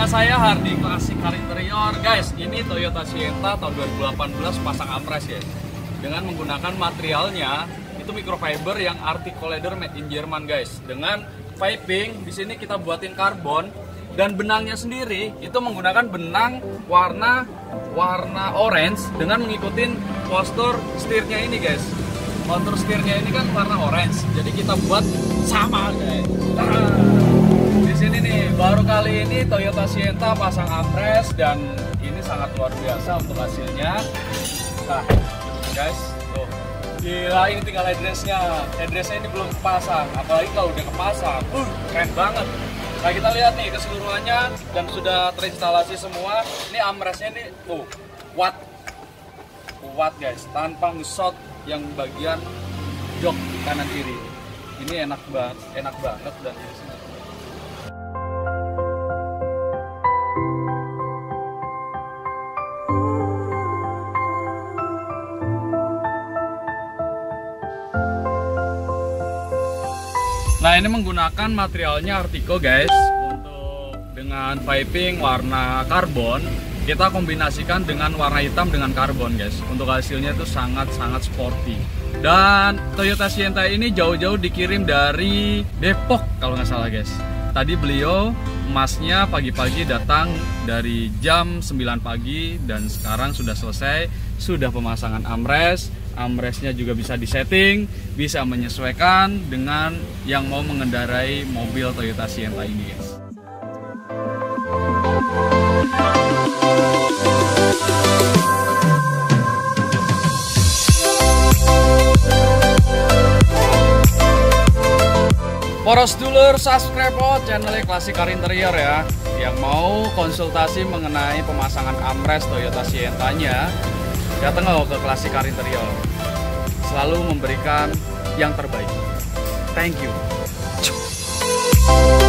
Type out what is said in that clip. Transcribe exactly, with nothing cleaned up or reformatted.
saya Hardi, Klasik Car Interior. Guys, ini Toyota Sienta tahun dua ribu delapan belas pasang armrest ya. Dengan menggunakan materialnya itu microfiber yang articulator made in Jerman guys. Dengan piping di sini kita buatin karbon dan benangnya sendiri itu menggunakan benang warna warna orange dengan mengikuti postur setirnya ini guys. Kontur setirnya ini kan warna orange, jadi kita buat sama guys. Nah, di sini nih baru kali ini Toyota Sienta pasang armrest dan ini sangat luar biasa untuk hasilnya. Nah, guys, tuh gila, ini tinggal headrestnya. Headrestnya ini belum kepasang, apalagi kalau udah kepasang, uh, keren banget. Nah kita lihat nih keseluruhannya dan sudah terinstalasi semua. Ini armrestnya nih, tuh kuat, kuat guys, tanpa ngesot yang bagian jok kanan kiri. Ini enak banget, enak banget dan nah ini menggunakan materialnya Artico guys. Untuk dengan piping warna karbon, kita kombinasikan dengan warna hitam dengan karbon guys. Untuk hasilnya itu sangat-sangat sporty. Dan Toyota Sienta ini jauh-jauh dikirim dari Depok kalau nggak salah guys. Tadi beliau masnya pagi-pagi datang dari jam sembilan pagi dan sekarang sudah selesai. Sudah pemasangan armrest. Armrestnya juga bisa disetting, bisa menyesuaikan dengan yang mau mengendarai mobil Toyota Sienta ini guys. Poros dulur, subscribe oh channelnya Klasik Car Interior ya. Yang mau konsultasi mengenai pemasangan armrest Toyota Sientanya, datang ke Klasik Car Interior. Selalu memberikan yang terbaik. Thank you.